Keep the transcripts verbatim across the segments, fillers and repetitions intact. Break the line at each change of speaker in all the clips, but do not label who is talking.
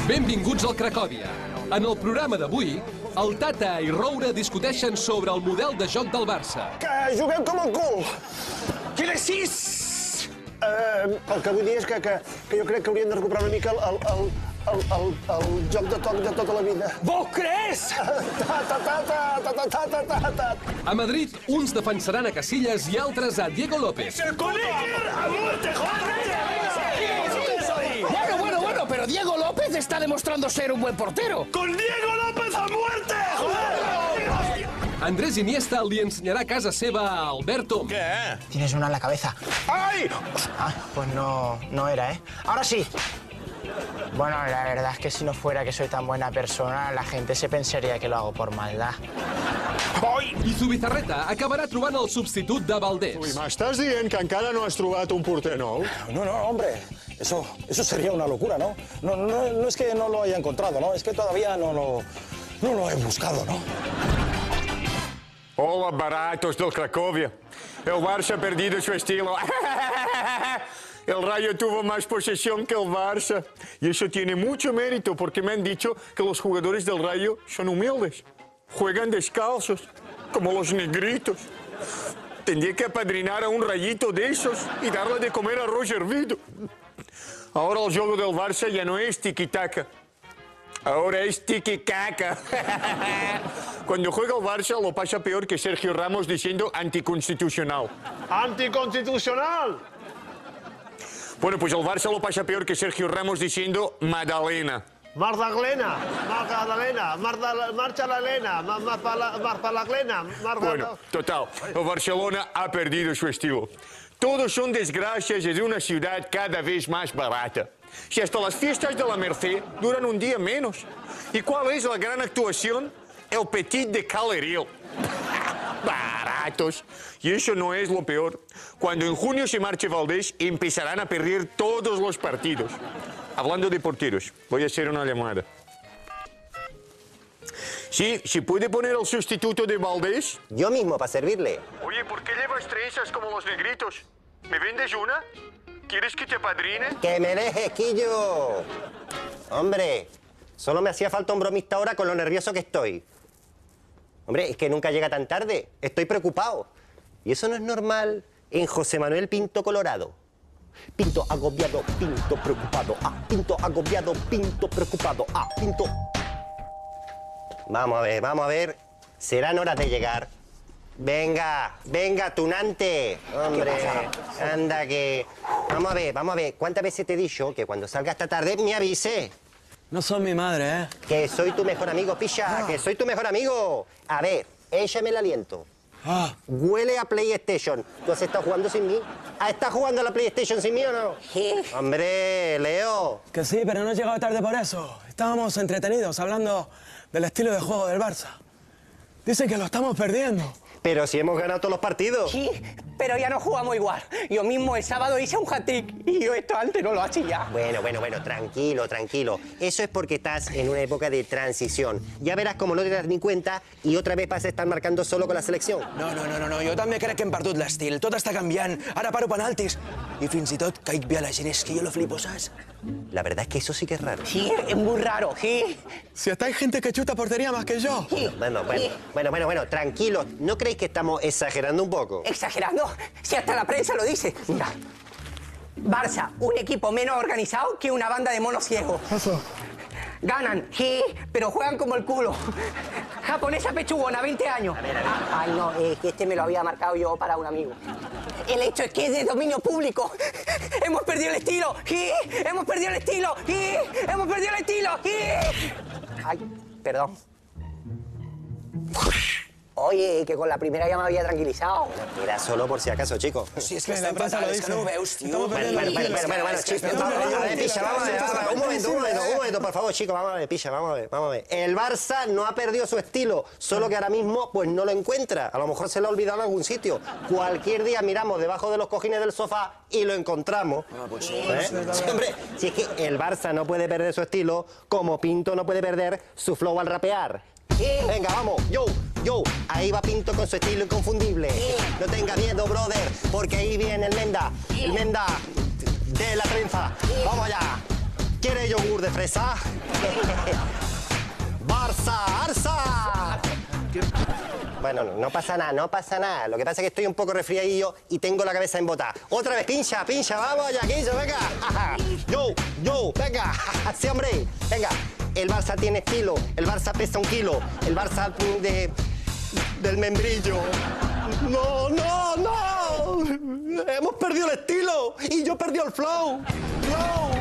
Benvinguts al Cracòvia. En el programa d'avui, el Tata i Roure discuteixen sobre el model de joc del Barça.
Que juguem com el cul!
Que de sis!
Eh, el que vull dir és que, que, que jo crec que hauríem de recuperar una mica el, el, el, el, el, el joc de toc de tota la vida.
Vos crees?
Ta, ta, ta, ta, ta, ta, ta, ta, ta, ta.
A Madrid, uns defensaran a Casillas i altres a Diego López.
¡Con Iker a muerte, joder! Bueno, bueno, bueno, pero Diego López está demostrando ser un buen portero. ¡Con Diego López a muerte, joder!
Andrés Iniesta li ensenyarà casa seva a Alberto.
¿Qué?
Tienes una en la cabeza.
¡Ay!
Ah, pues no, no era, ¿eh? Ahora sí. Bueno, la verdad es que si no fuera que soy tan buena persona, la gente se pensaría que lo hago por maldad.
¡Ay!
I Zubizarreta acabarà trobant el substitut de Valdés.
Ui, m'estàs dient que encara no has trobat un porter nou?
No, no, hombre, eso, eso sería una locura, ¿no? No, no, no es que no lo haya encontrado, ¿no? Es que todavía no lo, no lo he buscado, ¿no?
Hola, baratos del Cracovia. El Barça ha perdido su estilo. El Rayo tuvo más posesión que el Barça. Y eso tiene mucho mérito porque me han dicho que los jugadores del Rayo son humildes. Juegan descalzos, como los negritos. Tendría que apadrinar a un rayito de esos y darle de comer arroz hervido. Ahora el juego del Barça ya no es tiki-taka. Ahora es tiki-caca. Cuando juega el Barça lo pasa peor que Sergio Ramos diciendo anticonstitucional.
Anticonstitucional!
Bueno, pues el Barça lo pasa peor que Sergio Ramos diciendo Madalena.
Magdalena, Magdalena, Marta, marcha la Elena, Marta la Glena, Marta...
Bueno, total, el Barcelona ha perdido su estilo. Todos son desgracias de una ciudad cada vez más barata. Si hasta las fiestas de la Merced duran un día menos. ¿Y cuál es la gran actuación? El Petit de Caleril. Baratos. Y eso no es lo peor. Cuando en junio se marche Valdés, empezarán a perder todos los partidos. Hablando de porteros, voy a hacer una llamada. Sí, ¿se puede poner el sustituto de Valdés?
Yo mismo, para servirle.
Oye, ¿por qué llevas trenzas como los negritos? ¿Me vendes una? ¿Quieres que te padrine?
¡Que me dejes, Quillo! Hombre, solo me hacía falta un bromista ahora con lo nervioso que estoy. Hombre, es que nunca llega tan tarde. Estoy preocupado. Y eso no es normal en José Manuel Pinto Colorado. Pinto agobiado, Pinto preocupado. Ah, Pinto agobiado, Pinto preocupado. Ah, Pinto... Vamos a ver, vamos a ver. Serán horas de llegar. Venga, venga, tunante. Hombre, anda que... Vamos a ver, vamos a ver. ¿Cuántas veces te he dicho que cuando salga esta tarde me avise?
No son mi madre, ¿eh?
Que soy tu mejor amigo, picha, ah. que soy tu mejor amigo. A ver, échame el aliento.
Ah.
Huele a PlayStation. ¿Tú has estado jugando sin mí? ¿Has estado jugando a la PlayStation sin mí o no?
¿Sí?
Hombre, Leo.
Que sí, pero no he llegado tarde por eso. Estábamos entretenidos hablando del estilo de juego del Barça. Dicen que lo estamos perdiendo.
Pero si hemos ganado todos los partidos.
Sí, pero ya no jugamos igual. Yo mismo el sábado hice un hat-trick y yo esto antes no lo hacía.
Bueno, bueno, bueno, tranquilo, tranquilo. Eso es porque estás en una época de transición. Ya veràs com no te das ni cuenta i otra vez vas a estar marcando solo con la selección.
No, no, no, no, no. Jo també crec que hem perdut l'estil. Tot està canviant. Ara paro penaltis. I fins i tot caic bé a la gent. És que jo lo flipo, ¿sabes?
La verdad es que eso sí que es raro.
Sí, es muy raro, sí.
Si hasta hay gente que chuta portería más que yo.
Sí.
Bueno, bueno, bueno, bueno, bueno, tranquilos. ¿No creéis que estamos exagerando un poco?
¿Exagerando? Si hasta la prensa lo dice. Mira, Barça, un equipo menos organizado que una banda de monos ciegos.
Eso.
Ganan, sí, pero juegan como el culo. Japonesa pechugona, veinte años.
A ver, a ver.
Ah, ay, no, es que este me lo había marcado yo para un amigo. El hecho es que es de dominio público. Hemos perdido el estilo, sí, hemos perdido el estilo, sí, hemos perdido el estilo, sí. Ay, perdón. Oye, que con la primera ya me había tranquilizado.
Era solo por si acaso, chicos.
Si es que la prensa lo dice. No veus, tío.
Bueno, bueno, bueno, bueno, bueno, chicos. Vamos a ver, picha, vamos a ver, vamos a ver. Un momento, un momento, un momento, por favor, chicos, vamos a ver, picha, vamos a ver, vamos a ver. El Barça no ha perdido su estilo, solo que ahora mismo, pues, no lo encuentra. A lo mejor se lo ha olvidado en algún sitio. Cualquier día miramos debajo de los cojines del sofá y lo encontramos.
Ah, pues sí.
¿Eh? Sí, hombre, si es que el Barça no puede perder su estilo, como Pinto no puede perder su flow al rapear. Venga, vamos, yo, yo, ahí va Pinto con su estilo inconfundible. No tenga miedo, brother, porque ahí viene el Menda, el Menda de la trenza. Vamos allá. ¿Quiere yogur de fresa? ¡Barça! ¡Arsa! Bueno, no, no pasa nada, no pasa nada. Lo que pasa es que estoy un poco resfriadillo y tengo la cabeza embotada. Otra vez, pincha, pincha, vamos allá, quince, venga. Yo, yo, venga. Sí, hombre, venga. El Barça tiene estilo, el Barça pesa un kilo, el Barça de... del membrillo. No, no, no. Hemos perdido el estilo y yo perdí el flow. Flow.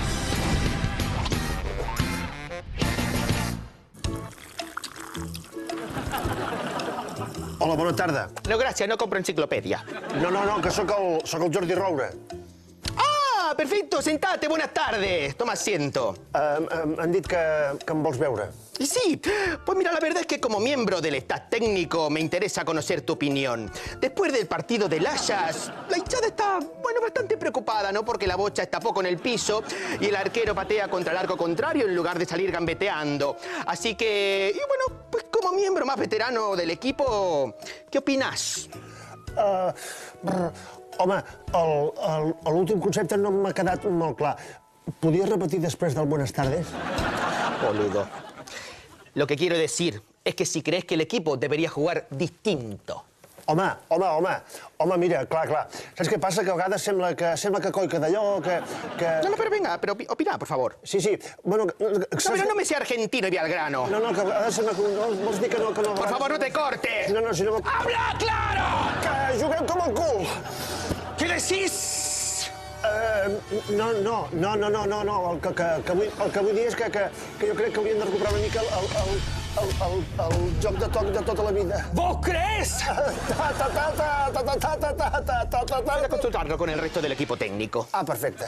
Hola, bona tarda.
No, gràcies, no compro enciclopedia.
No, no, no, que sóc el, sóc el Jordi Roura.
Ah, perfecto, sentate, buenas tardes. Toma asiento.
Uh, um, han dit que, que em vols veure.
Y sí, pues mira, la verdad es que como miembro del staff técnico me interesa conocer tu opinión. Después del partido del Ajax, la hinchada está, bueno, bastante preocupada, ¿no? Porque la bocha está poco en el piso y el arquero patea contra el arco contrario en lugar de salir gambeteando. Así que, y bueno, pues como miembro más veterano del equipo, ¿qué opinás?
Uh, brr, home, l'últim concepte no m'ha quedat molt clar. Podries repetir després del buenas tardes?
Boludo. Lo que quiero decir es que si crees que el equipo debería jugar distinto.
Home, home, home, home, mira, clar, clar. Saps què passa? Que a vegades sembla que, sembla que coi que d'allò, que, que...
No, no, pero venga, pero opi opina, por favor.
Sí, sí, bueno... Que,
no, pero no me sea argentino y ve al grano.
No, no, que a vegades sembla que... No, vols dir que no... Que no
por favor, no te cortes.
No, no, si no...
¡Habla claro!
Que juguem com el cul!
¿Qué decís?
Uh, no, no, no, no, no, no, no. El que, que, que, vull, el que vull dir és que, que, que jo crec que hauríem de recuperar una mica el, el, el, el, el, el joc de toc de tota la vida.
¿Vos crees?
Ta, ta, ta, ta, ta, ta, ta, ta, ta, ta, ta, ta.
Voy a consultarlo con el resto del equipo técnico.
Ah, perfecte.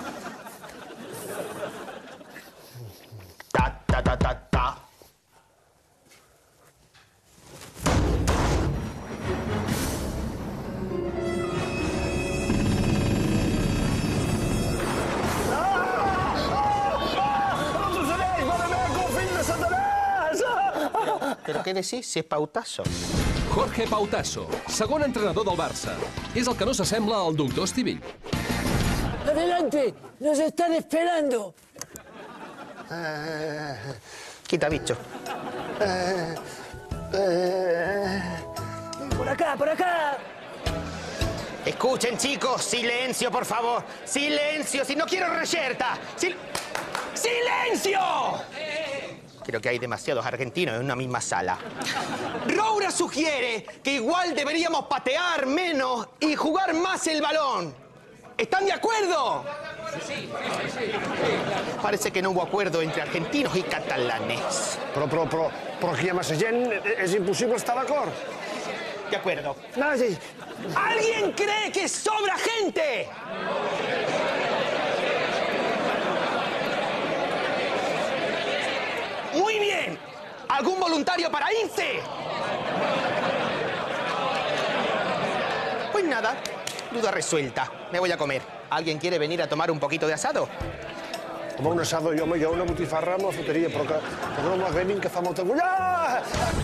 Ta, ta, ta, ta, ta. ¿Pero qué decís si es Pautasso?
Jorge Pautasso, segon entrenador del Barça. És el que no s'assembla al doctor Estivill.
Adelante, nos están esperando.
Uh, quita, bicho.
Uh, uh, por acá, por acá.
Escuchen, chicos, silencio, por favor. Silencio, si no quiero reyerta. Sil ¡Silencio! Creo que hay demasiados argentinos en una misma sala. Roura sugiere que igual deberíamos patear menos y jugar más el balón. ¿Están de acuerdo? Sí, sí, sí. Parece que no hubo acuerdo entre argentinos y catalanes.
Però, però, però, però aquí hi ha massa gent, és impossible estar d'acord.
De acuerdo.
No, sí.
¿Alguien cree que sobra gente? Muy bien. ¿Algún voluntario para irse? Pues nada, duda resuelta. Me voy a comer. ¿Alguien quiere venir a tomar un poquito de asado?
Home, un assado, jo, home, jo una botifarra amb la foteria, però que, que no m'agremin, que fa molta... Ah!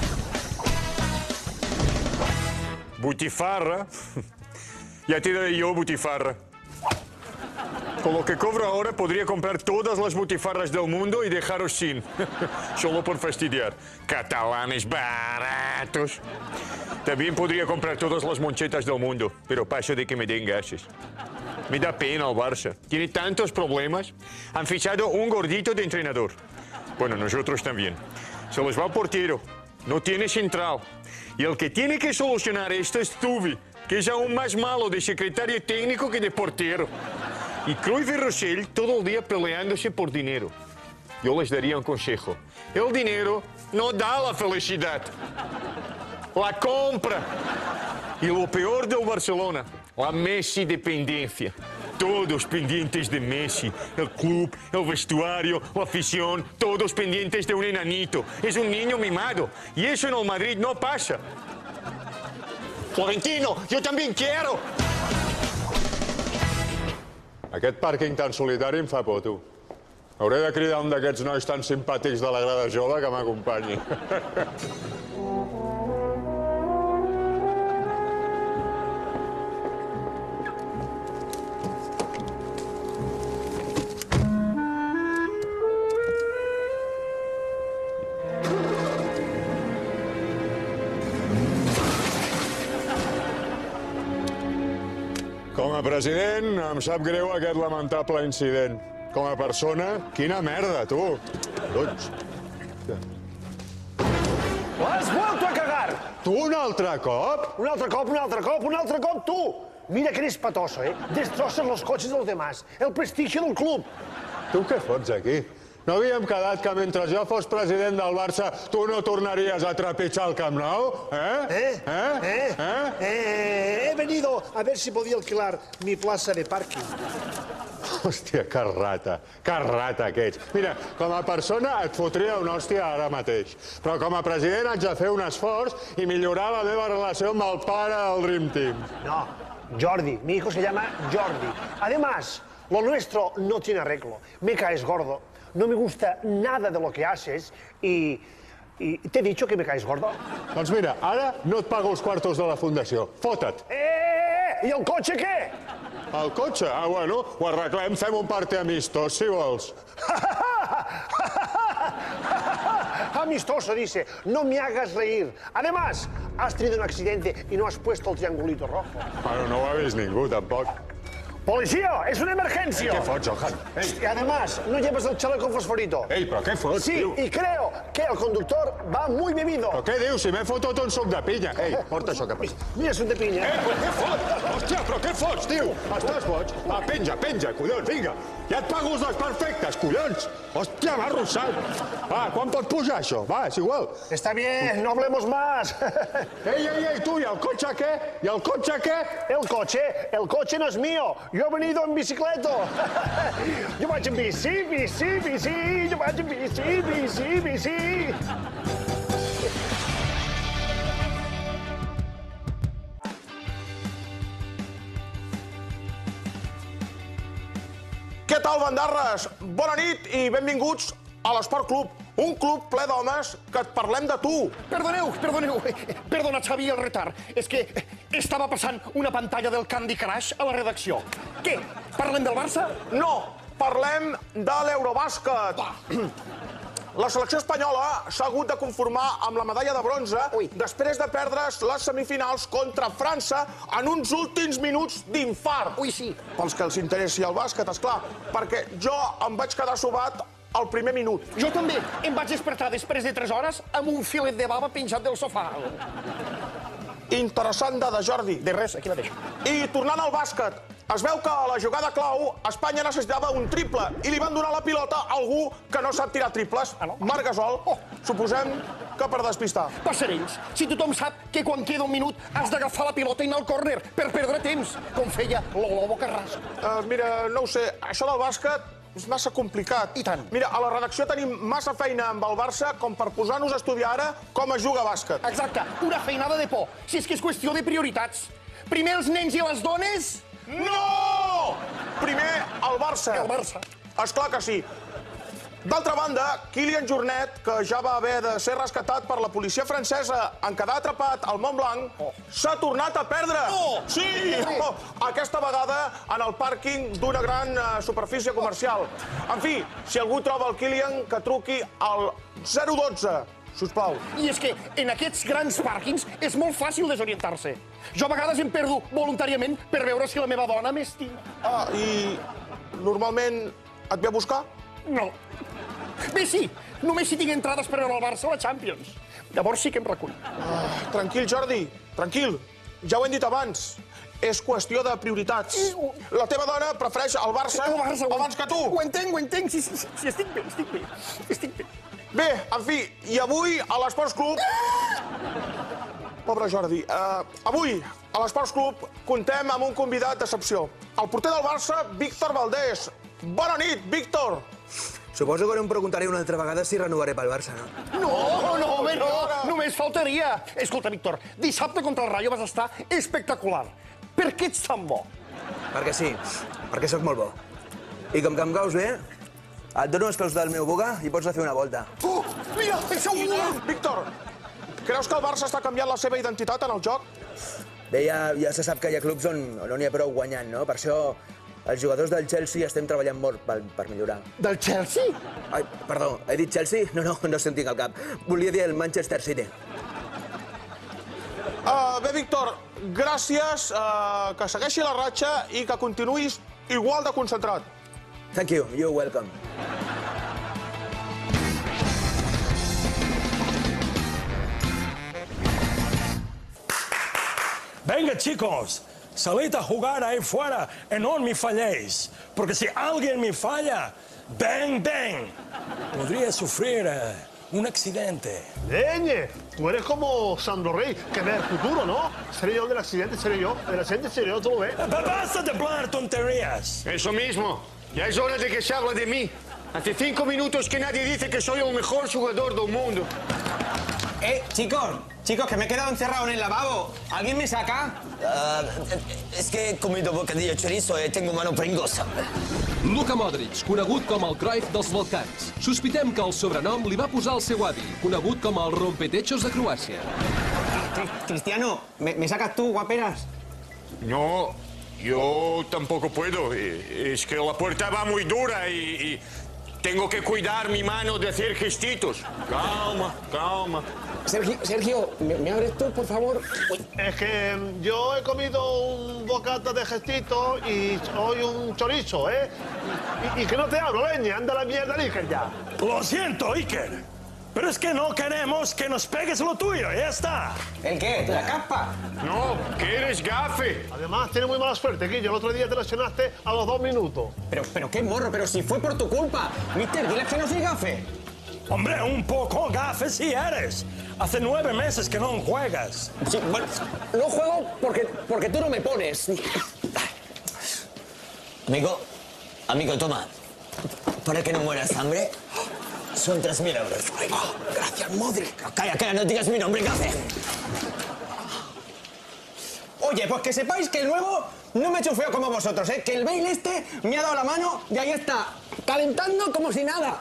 Butifarra. Ya te daré yo butifarra. Con lo que cobro ahora podría comprar todas las butifarras del mundo y dejaros sin. Solo por fastidiar. Catalanes baratos. También podría comprar todas las monchetas del mundo, pero paso de que me den gases. Me da pena el Barça. Tiene tantos problemas. Han fichado un gordito de entrenador. Bueno, nosotros también. Se les va el portero. No tiene central. Y el que tiene que solucionar esto es Tuvi, que es aún más malo de secretario técnico que de portero. Y Cruyff y Rossell todo el día peleándose por dinero. Yo les daría un consejo. El dinero no da la felicidad. La compra. Y lo peor del Barcelona, la Messi dependencia. Todos pendientes de Messi. El club, el vestuario, la afición, todos pendientes de un enanito. Es un niño mimado. Y eso en el Madrid no pasa. Florentino, yo también quiero.
Aquest pàrquing tan solitari em fa por, tu. Hauré de cridar un d'aquests nois tan simpàtics de la grada jove que m'acompanyi. president, em sap greu aquest lamentable incident. Com a persona, quina merda, tu. Doncs...
Has vuelto a cagar!
Tu un altre cop?
Un altre cop, un altre cop, un altre cop, tu! Mira que eres patoso, eh? Destrozas los coches de los demás, el prestigio del club.
Tu què fots aquí? No havíem quedat que mentre jo fos president del Barça tu no tornaries a trepitjar el Camp Nou? Eh?
Eh?
Eh?
Eh? Eh? He venido a ver si podía alquilar mi plaza de parking.
Hòstia, que rata, que rata que ets. Mira, com a persona et fotria una hòstia ara mateix, però com a president haig de fer un esforç i millorar la meva relació amb el pare del Dream Team.
No, Jordi, mi hijo se llama Jordi. Además, lo nuestro no tiene arreglo. Me caes gordo, no me gusta nada de lo que haces y... y ¿te he dicho que me caes gordo?
Doncs mira, ara no et pago els quartos de la fundació. Fota't.
Eh, eh, eh! I el cotxe què?
El cotxe? Ah, bueno, ho arreglem, fem un party amistós, si vols.
Amistoso, dice. No me hagas reír. Además, has tenido un accidente y no has puesto el triangulito rojo.
Bueno, no ho ha vist ningú, tampoc.
¡Policía! ¡Es una emergencia!
Què fots, Johan? Ei.
Y además, no llevas el chaleco fosforito.
Ei, però què fots,
Sí,
tio?
y creo que el conductor va muy bebido.
Però què dius? Si m'he fotut un suc de pinya. Ei, porta això cap aquí.
Mira, suc de pinya.
Eh, però què fots? Hòstia, però què fots, tio? Estàs boig? Va, penja, penja, collons, vinga. Ja et pago els desperfectes, collons. Hòstia, va arrossant. Va, quan pot pujar això? Va, és igual.
Está bien, no hablemos más.
Ei, ei, ei, tu, i el cotxe què? I el cotxe què?
El coche, el coche no es mío. Yo he venido en bicicleta. Yo vaig en bici, bici, bici. Yo vaig en bici, bici, bici.
Què tal, bandarres? Bona nit i benvinguts a l'Esport Club, un club ple d'homes que et parlem de tu.
Perdoneu, perdoneu. Perdona, Xavi, el retard. És que estava passant una pantalla del Candy Crush a la redacció. Què? Parlem del Barça?
No, parlem de l'Eurobàsquet. La selecció espanyola s'ha hagut de conformar amb la medalla de bronze després de perdre's les semifinals contra França en uns últims minuts d'infart.
Ui, sí.
Pels que els interessi el bàsquet, esclar, perquè jo em vaig quedar sobat al primer minut.
Jo també. Em vaig despertar després de tres hores amb un filet de bava penjat del sofà.
Interessant dada, Jordi.
De res, aquí la deixo.
I tornant al bàsquet, es veu que a la jugada clau Espanya necessitava un triple i li van donar la pilota a algú que no sap tirar triples. Marc Gasol. Suposem que per despistar.
Per ser ells, si tothom sap que quan queda un minut has d'agafar la pilota i anar al córner per perdre temps, com feia el Lobo Carrasco.
Uh, mira, no ho sé, això del bàsquet és massa complicat.
I tant.
Mira, a la redacció tenim massa feina amb el Barça com per posar-nos a estudiar ara com es juga a bàsquet.
Exacte, una feinada de por, si és que és qüestió de prioritats. Primer els nens i les dones...
No! Primer el Barça.
El Barça.
Esclar que sí. D'altra banda, Kylian Jornet, que ja va haver de ser rescatat per la policia francesa en quedar atrapat al Mont Blanc, s'ha tornat a perdre.
No!
Sí! Oh, aquesta vegada en el pàrquing d'una gran uh, superfície comercial. En fi, si algú troba el Kylian, que truqui al zero dotze, sisplau.
I és que en aquests grans pàrquings és molt fàcil desorientar-se. Jo a vegades em perdo voluntàriament per veure si la meva dona m'estima.
Ah, i normalment et ve a buscar?
No. Bé, sí, només si tinc entrades per veure el Barça a la Champions. Llavors sí que em recull.
Ah, tranquil, Jordi, tranquil. Ja ho hem dit abans. És qüestió de prioritats. La teva dona prefereix el Barça,
el Barça
abans que tu.
Ho entenc, ho entenc. Sí, sí, sí, estic bé, estic bé. Estic bé.
Bé, en fi, i avui a l'Esports Club... Pobre Jordi. Uh, avui a l'Esports Club contem amb un convidat d'excepció. El porter del Barça, Víctor Valdés. Bona nit, Víctor.
Suposo que no em preguntaré una altra vegada si renovaré pel Barça, no?
No, no, home, no, només faltaria. Escolta, Víctor, dissabte contra el Rayo vas estar espectacular. Per què ets tan bo?
Perquè sí, perquè sóc molt bo. I com que em caus bé, et dono els peus del meu boga i pots fer una volta.
Oh, mira, és un gol! Víctor, creus que el Barça està canviant la seva identitat en el joc?
Bé, ja, ja se sap que hi ha clubs on no n'hi ha prou guanyant, no? Per això els jugadors del Chelsea estem treballant molt per, per millorar.
Del Chelsea?
Ai, perdó, he dit Chelsea? No, no, no sentim al cap. Volia dir el Manchester City.
Uh, bé, Víctor, gràcies, que segueixi la ratxa i que continuïs igual de concentrat.
Thank you, you're welcome.
Venga, chicos, salid a jugar ahí fuera y no me falléis, porque si alguien me falla, bang, bang, podría sufrir eh, un accidente.
Leñe, tú eres como Sandro Rey, que ve el futuro, ¿no? Seré yo el del accidente, seré yo. El accidente seré yo, tú lo ves.
Basta de hablar tonterías.
Eso mismo. Ya es hora de que se hable de mí. Hace cinco minutos que nadie dice que soy el mejor jugador del mundo.
Eh, chicos, chicos, que me he quedado encerrado en el lavabo. ¿Alguien me saca?
Uh, és que he comido bocadillo chorizo i tengo mano pringosa.
Luka Modric, conegut com el Cruyff dels Balcans. Sospitem que el sobrenom li va posar el seu avi, conegut com el rompetechos de Croàcia.
Cristiano, ¿me, me sacas tú, guaperas?
No, yo tampoco puedo. Es que la puerta va muy dura y, y tengo que cuidar mi mano de hacer gestitos. Calma, calma.
Sergio, Sergio, ¿me, me abres tú, por favor? Uy.
Es que yo he comido un bocata de gestito y hoy un chorizo, ¿eh? Y, y que no te hablo, leña, anda la mierda, Iker, ya.
Lo siento, Iker, pero es que no queremos que nos pegues lo tuyo, ya está.
¿El qué? ¿La capa?
No, que eres gafe.
Además, tienes muy mala suerte, Guillo. El otro día te lesionaste a los dos minutos.
Pero, pero qué morro, pero si fue por tu culpa. Mister, dile que no soy gafe.
Hombre, un poco gafe sí eres. Hace nueve meses que no juegas.
Sí, bueno, no juego porque, porque tú no me pones.
Amigo, amigo, toma. Para que no mueras hambre, son tres mil euros.
Gracias, Modric.
Calla, calla, no digas mi nombre, gafe.
Oye, pues que sepáis que el nuevo no me he hecho feo como vosotros, ¿eh? Que el Bale este me ha dado la mano y ahí está, calentando como si nada.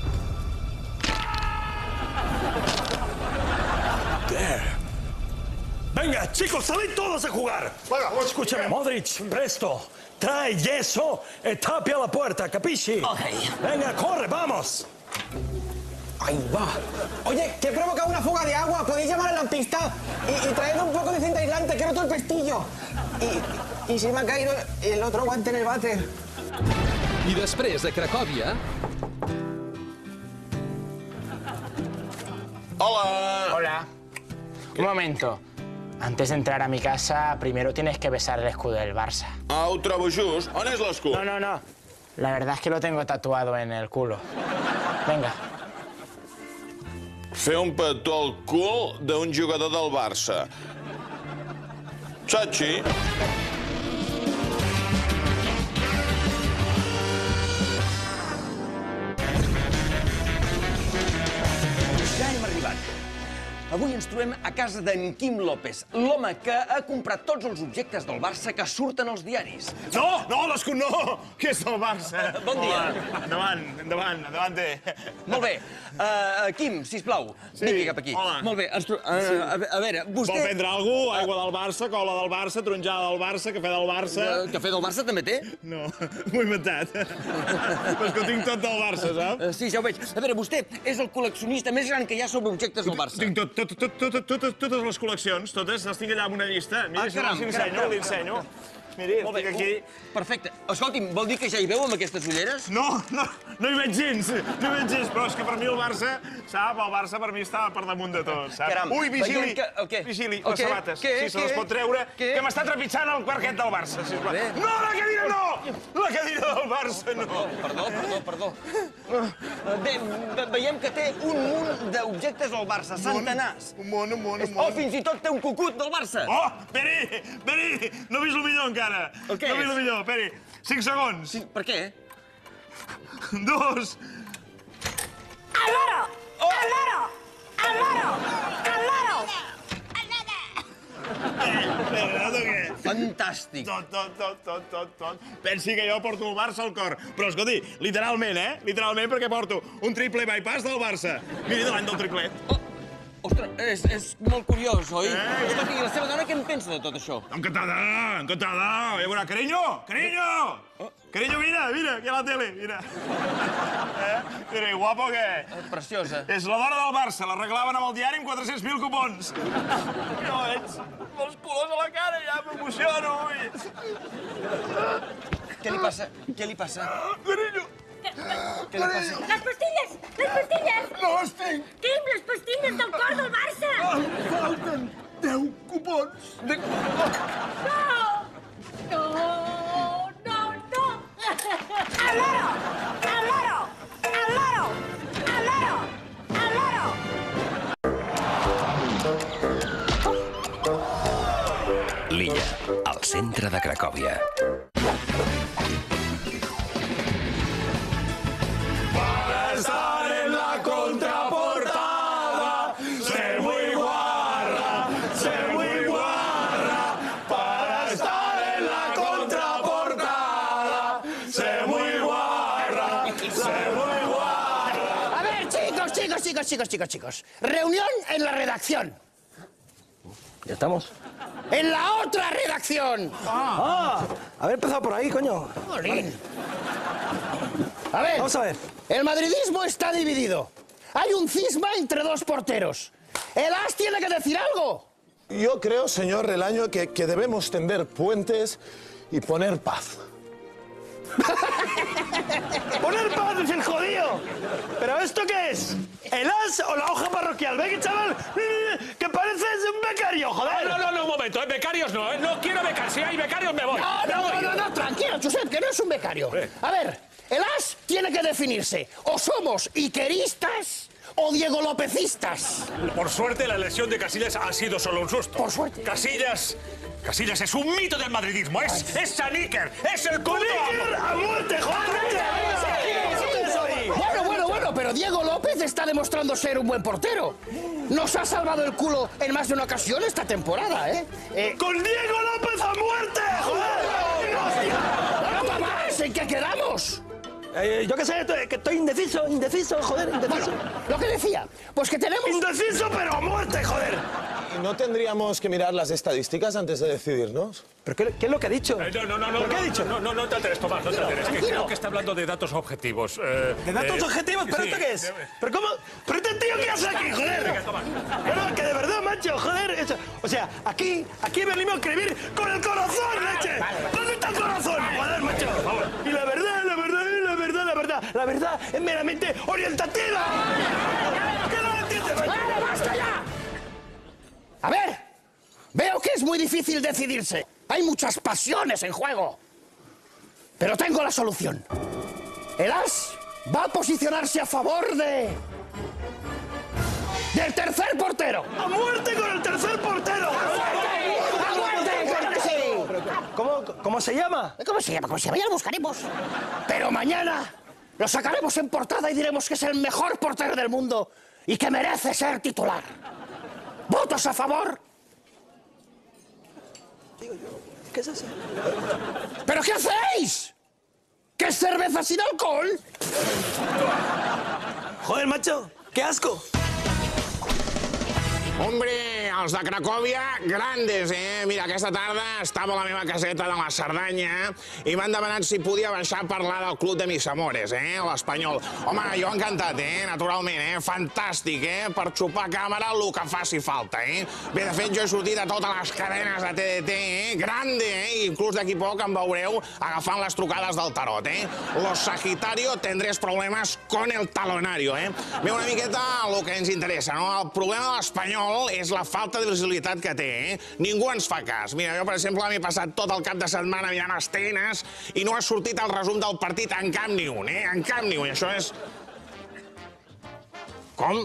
Venga, chicos, salid todos a jugar.
Bueno,
escúchame, Modric, presto. Trae yeso y tapia la puerta, ¿capisci?
Ok.
Venga, corre, vamos.
Ahí va. Oye, que he provocado una fuga de agua. Podéis llamar al lampista y, y traer un poco de cinta aislante, que he roto el pestillo. Y, y se me ha caído el otro guante en el váter.
I després, a Cracòvia...
Hola.
Hola. Un momento. Antes de entrar a mi casa, primero tienes que besar el escudo del Barça.
Ah, ho trobo just. On és l'escut?
No, no, no. La verdad es que lo tengo tatuado en el culo. Venga.
Fer un petó al cul d'un jugador del Barça. Chachi.
Ja hem arribat. Avui ens trobem a casa d'en Quim López, l'home que ha comprat tots els objectes del Barça que surten als diaris.
No, no, l'escut no, que és del Barça.
Bon dia.
Hola. Endavant, endavant, endavant.
Molt bé. Uh, Quim, sisplau,
Sí,
vingui cap aquí.
hola.
Molt bé. Ens tro... uh,
Sí.
a, a veure, vostè...
Vol prendre alguna cosa? Aigua del Barça, cola del Barça, taronjada del Barça, cafè del Barça...
Uh, cafè del Barça també té?
No, m'ho he inventat. Però és que ho tinc tot del Barça, saps?
Uh, sí, ja ho veig. A veure, vostè és el col·leccionista més gran que hi ha sobre objectes del Barça.
Tinc tot, tot, tot, tot, tot, tot, totes les col·leccions, totes, les tinc allà amb una llista. Mira,
Ah,
si
caram,
no, si
caram,
l'ensenyo,
caram.
l'ensenyo. Miri,
Molt bé,
estic aquí.
uh, perfecte. Escolti'm, vol dir que ja hi veu amb aquestes ulleres?
No, no, no hi veig gens, no hi veig gens, però és que per mi el Barça, sap, el Barça per mi està per damunt de tot, saps?
Caram,
Ui, vigili,
veiem que- el què?
vigili,
El
les
què?
sabates,
Què?
si se les
Què?
pot treure,
Què?
que m'està trepitjant el parquet del Barça, sisplau.
Bé.
No, la cadira no! La cadira del Barça no!
Perdó, perdó, perdó. Uh, Bé, ve- veiem que té un munt d'objectes del Barça, centenars.
Un món, un món, un
Oh,
món.
fins i tot té un cucut del Barça.
Oh, Peri, Peri, no he vist el millor encara.
El què
No he vist
és?
el millor, Peri. Cinc segons.
Sí, per què?
Dos.
¡Al loro! ¡Al loro! ¡Al loro! ¡Al loro!
Renato, què?
Fantàstic.
Tot, tot, tot, tot, tot, tot. Pensi que jo porto el Barça al cor. Però, escolti, literalment, eh? Literalment perquè porto un triple bypass del Barça. Miri, de l'any del triplet.
Oh, ostres, és, és molt curiós, oi?
Eh?
Escolti, i la seva dona què en pensa de tot això?
Encantada, encantada. Ja veurà, carinyo, carinyo!
Oh,
Cariño, mira, mira, aquí a la tele, mira. Eh? Mira, i guapo què?
Preciosa.
És la dona del Barça, l'arreglaven amb el diari amb quatre-cents mil cupons. No veig els colors a la cara, ja m'emociono.
Què li passa? Què li passa?
Cariño.
Què li passa?
Les pastilles! Les pastilles!
No les tinc.
Tinc les pastilles del cor del Barça!
Em falten deu cupons.
No! No, no, no! ¡Al loro! ¡Al loro! ¡Al loro! ¡Al loro! ¡Al loro!
L'Illa, al centre de Cracòvia.
Para estar en la contraportada, ser muy guarra, ser muy guarra. Para estar en la contraportada, ser muy guarra, ser muy guarra.
A ver, chicos, chicos, chicos, chicos, chicos, chicos. Reunión en la redacción.
¿Ya estamos?
¡En la otra redacción!
Ah, haber empezado por ahí, coño.
Jolín. A ver,
vamos a ver.
El madridismo está dividido. Hay un cisma entre dos porteros. El As tiene que decir algo.
Yo creo, señor Relaño, que, que debemos tender puentes y poner paz.
¡Poner paz es el jodido! ¿Pero esto qué es? ¿El as o la hoja parroquial? ¿Ve que chaval? Que pareces un becario, joder.
No, no, no, un momento, ¿eh? Becarios no, ¿eh? No quiero becar. Si hay becarios me voy.
No, no, no, no, no, tranquilo, Josep, que no es un becario. A ver, el As tiene que definirse. O somos iqueristas o Diego Lopecistas.
Por suerte, la lesión de Casillas ha sido solo un susto.
Por suerte.
Casillas... Casillas es un mito del madridismo. Es, es San Iker. Es el
¡Con Iker a muerte, joder!
Bueno, bueno, bueno, pero Diego López está demostrando ser un buen portero. Nos ha salvado el culo en más de una ocasión esta temporada, ¿eh? eh...
¡Con Diego López a muerte, joder!
¡No, papá! ¿En qué quedamos?
Eh, yo qué sé, que estoy indeciso, indeciso, joder, indeciso.
Bueno, lo que decía, pues que tenemos...
Indeciso, pero a muerte, joder.
¿Y no tendríamos que mirar las estadísticas antes de decidirnos?
¿Pero qué, qué es lo que ha dicho?
Eh, no, no, no, no.
¿Pero qué ha
no,
dicho?
No, no, no te alteres, Tomás, no te alteres. Que creo que está hablando de datos objetivos. Eh,
¿De datos
eh,
objetivos? ¿Pero
sí,
esto qué es?
eh,
¿Pero cómo? ¿Pero este tío qué hace aquí, joder?
Venga, Tomás.
Pero que de verdad, macho, joder. Eso, o sea, aquí, aquí venimos a escribir con el corazón, leche. ¿Dónde está el corazón? Joder, macho. Y la verdad, la verdad, la verdad, la verdad, la verdad es meramente orientativa. ¿Qué no lo entiendes, macho?
¡Vale, basta ya! A ver, veo que es muy difícil decidirse. Hay muchas pasiones en juego. Pero tengo la solución. El As va a posicionarse a favor de... del tercer portero.
¡A muerte con el tercer portero!
¡A muerte! ¡A muerte! ¡Claro que sí!
¿Cómo, ¿Cómo se llama?
¿Cómo se llama? ¿Cómo se llama? Ya lo buscaremos. Pero mañana lo sacaremos en portada y diremos que es el mejor portero del mundo y que merece ser titular. ¿Votos a favor?
¿Qué es eso?
¿Pero qué hacéis? ¿Qué es cerveza sin alcohol?
Joder, macho, qué asco.
Hombre, els de Cracòvia, grandes, eh? Mira, aquesta tarda estava a la meva caseta de la Cerdanya i m'han demanat si podia baixar a parlar del club de mis amores, eh? L'Espanyol. Home, jo encantat, eh? Naturalment, eh? Fantàstic, eh? Per xupar càmera el que faci falta, eh? Bé, de fet, jo he sortit a totes les cadenes de T D T, eh? Grande, eh? I inclús d'aquí poc em veureu agafant les trucades del tarot, eh? Los Sagitario tendrés problemes con el talonario, eh? Bé, una miqueta el que ens interessa, no? El problema de l'Espanyol és la falta de visibilitat que té, eh? Ningú ens fa cas. Mira, jo, per exemple, m'he passat tot el cap de setmana mirant escenes i no ha sortit el resum del partit en cap ni un, eh? En cap ni un. I això és... Com?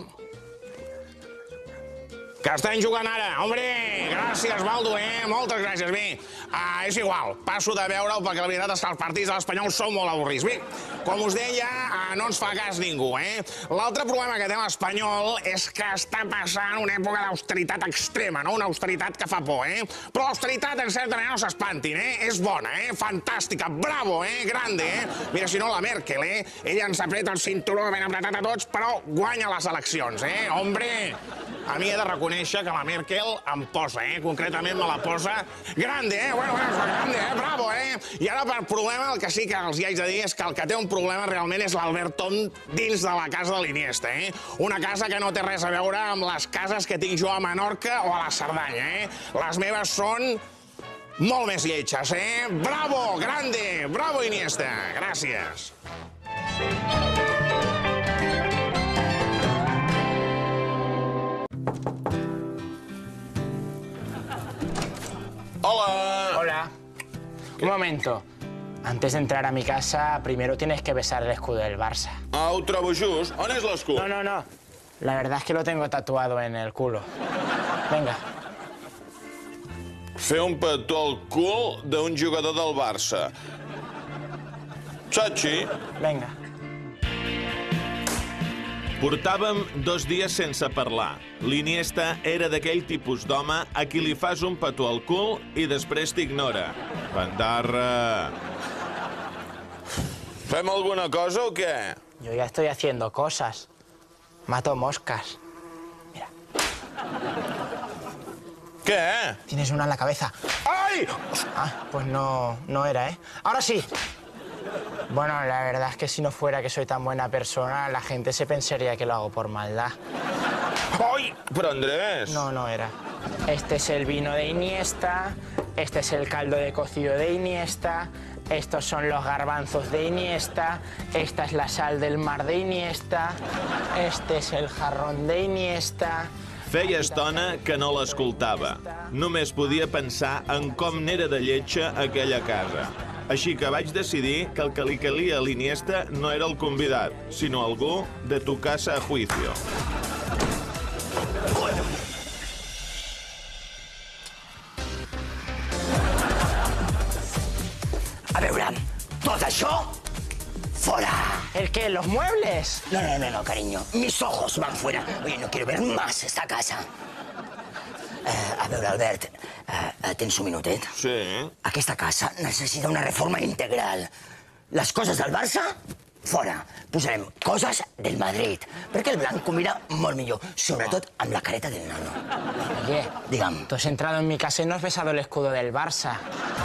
Que estan jugant ara. Hombre, gràcies, Baldo, eh? Moltes gràcies. Bé, uh, és igual. Passo de veure'l perquè la veritat és que els partits de l'Espanyol són molt avorrits. Bé, com us deia, uh, no ens fa cas ningú, eh? L'altre problema que té l'Espanyol és que està passant una època d'austeritat extrema, no? Una austeritat que fa por, eh? Però l'austeritat, en certa manera, no s'espantin, eh? És bona, eh? Fantàstica, bravo, eh? Grande, eh? Mira, si no, la Merkel, eh? Ella ens apreta el cinturó ben apretat a tots, però guanya les eleccions, eh? Hombre, a mi he de reconèixer reconèixer que la Merkel em posa, eh? Concretament me la posa grande, eh? Bueno, bueno, grande, eh? Bravo, eh? I ara per problema el que sí que els hi haig de dir és que el que té un problema realment és l'Albert Tom dins de la casa de l'Iniesta, eh? Una casa que no té res a veure amb les cases que tinc jo a Menorca o a la Cerdanya, eh? Les meves són molt més lletges, eh? Bravo, grande, bravo Iniesta, gràcies. Hola.
Hola. Un momento. Antes de entrar a mi casa, primero tienes que besar el escudo del Barça.
Ah, ho trobo just. On és l'escut?
No, no, no. La verdad es que lo tengo tatuado en el culo. Venga.
Fer un petó al cul d'un jugador del Barça. Chachi.
Venga.
Portàvem dos dies sense parlar. L'Iniesta era d'aquell tipus d'home a qui li fas un petó al cul i després t'ignora. Bandarra!
Fem alguna cosa o què?
Yo ya estoy haciendo cosas. Mato moscas. Mira.
¿Qué?
Tienes una en la cabeza.
¡Ay!
Ah, pues no, no era, ¿eh? Ahora sí. Bueno, la verdad es que si no fuera que soy tan buena persona, la gente se pensaría que lo hago por maldad.
¡Ay! Pero Andrés...
No, no era. Este es el vino de Iniesta, este es el caldo de cocido de Iniesta, estos son los garbanzos de Iniesta, esta es la sal del mar de Iniesta, este es el jarrón de Iniesta...
Feia estona que no l'escoltava. Només podia pensar en com n'era de lletja aquella casa. Així que vaig decidir que el que li calia a l'Iniesta no era el convidat, sinó algú de tu casa a juicio.
A veure, tot això, fora.
¿El qué? ¿Los muebles?
No, no, no, no, cariño. Mis ojos van fuera. Oye, no quiero ver más esta casa. Uh, a veure, Albert, uh, tens un minutet?
Sí.
Aquesta casa necessita una reforma integral. Les coses del Barça, fora. Posarem coses del Madrid, perquè el blanc combina molt millor, sobretot amb la careta del nano.
Oye,
Digue'm.
tú has entrado en mi casa y no has besado el escudo del Barça.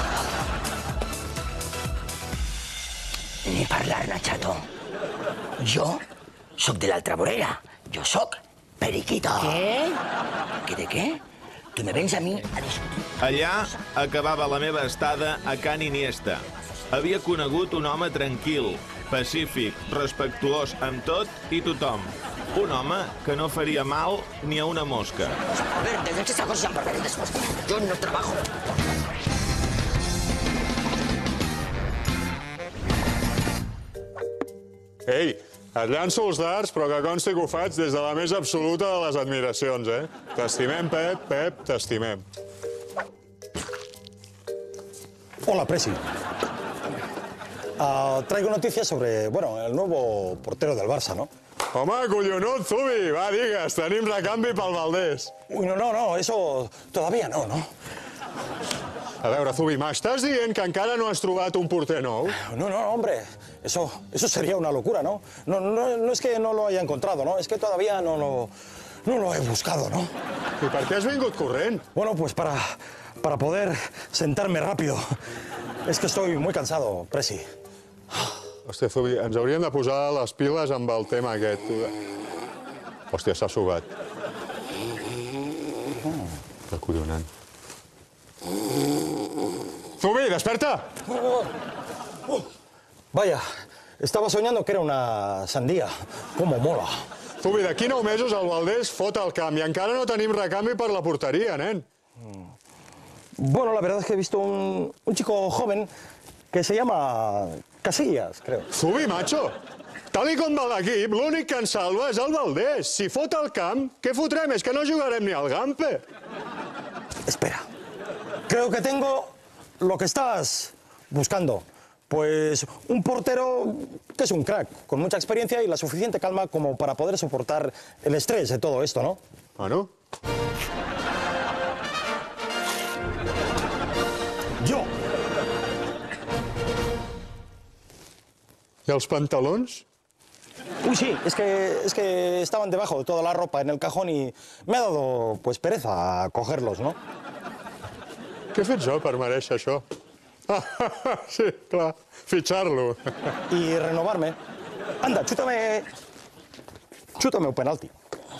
Ni parlar-ne, xato. Jo sóc de l'altra vorera. Jo sóc periquito.
Què?
Què de què? Tu me vens a mi a discutir.
Allà acabava la meva estada a Can Iniesta. Havia conegut un home tranquil, pacífic, respectuós amb tot i tothom. Un home que no faria mal ni a una mosca.
A ver, de estas cosas ya hablaré después. Yo no trabajo.
Ei, et llanço els dards, però que consti que ho faig des de la més absoluta de les admiracions, eh? T'estimem, Pep, Pep, t'estimem.
Hola, Presi. Uh, traigo noticias sobre, bueno, el nuevo portero del Barça, ¿no?
Home, collonut, Zubi, va, digues, tenim recanvi pel Valdés.
Uy, no, no, no, eso todavía no, ¿no?
A veure, Zubi, m'estàs dient que encara no has trobat un porter nou?
No, no, hombre, eso, eso sería una locura, ¿no? No, no, no es que no lo haya encontrado, ¿no? Es que todavía no lo, no lo he buscado, ¿no?
¿Y per què has vingut corrent?
Bueno, pues para, para poder sentarme rápido. Es que estoy muy cansado, Presi.
Hòstia, Zubi, ens hauríem de posar les piles amb el tema aquest. Hòstia, s'ha sugat. Que collonant. Zubi, desperta!
Oh, oh. Vaya, estaba soñando que era una sandía. Cómo mola.
Zubi, d'aquí nou mesos el Valdés fot el camp i encara no tenim recanvi per la porteria, nen.
Bueno, la verdad es que he visto un, un chico joven que se llama Casillas, creo.
Zubi, macho, tal i com va l'equip, l'únic que ens salva és el Valdés. Si fot el camp, què fotrem? És que no jugarem ni al Gampe.
Espera, creo que tengo lo que estás buscando. Pues un portero que es un crack, con mucha experiencia y la suficiente calma como para poder soportar el estrés de todo esto, ¿no?
Ah, no?
Jo.
I els pantalons?
Uy, sí, es que, es que estaban debajo de toda la ropa en el cajón y me ha dado, pues, pereza cogerlos, ¿no?
Què he fet jo per mereixer això? Ah, sí, clar, fitxar-lo.
Y renovarme. Anda, chútame... Chútame un penalti.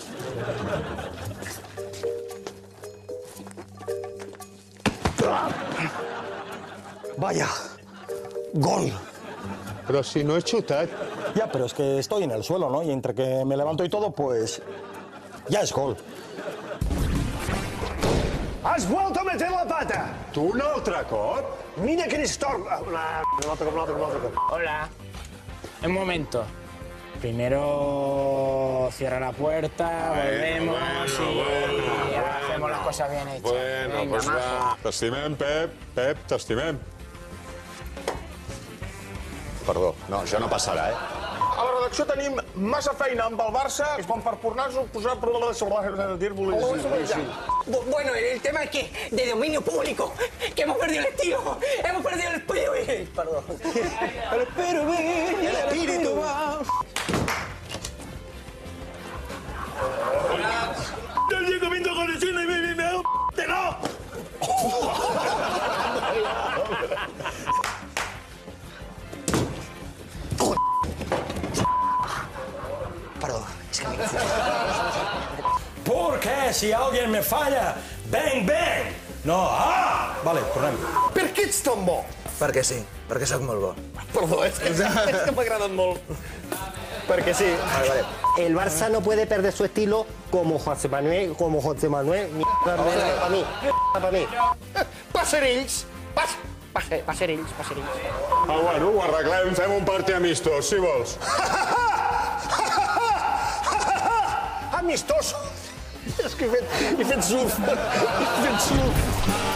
Vaya, gol.
Però si no he xutat.
Ya, pero es que estoy en el suelo, ¿no? Y entre que me levanto y todo, pues... ya es gol.
Has vuelto a meter la pata!
Tu un altre cop?
Mira que eres tor... Un altre cop, un altre cop, un altre cop.
Hola. Un momento. Primero cierra la puerta, volvemos
bueno,
y
bueno,
hacemos las cosas bien hechas.
Bueno,
Venga,
pues
majo.
va. T'estimem, Pep. Pep, t'estimem. Perdó, no, això no passarà, eh?
A la redacció tenim massa feina amb el Barça, és bon per tornar-nos a posar problemes sobre dir-vos.
Bu- Bueno, el tema es que de dominio público, que hemos perdido el estilo, hemos perdido el espíritu. Perdón. El espíritu, el espíritu va.
Yo llego viendo conexiones y me me me ¡te no!
Perdó, és que m'he
Porque si alguien me falla, bang, bang! No, ah! Vale, tornem.
Per què ets tan bo?
Perquè sí, perquè sóc molt bo.
Perdó, és que, és que m'ha agradat molt. Perquè sí.
Vale, vale.
El Barça no puede perder su estilo como José Manuel, como José Manuel, mierda para mí, para mí.
Passerells, pas, pas, passerells, passerells.
Ah, bueno, ho arreglem, fem un partit amistós, si vols.
Amistoso! És que he fet, he fet surf. He fet surf.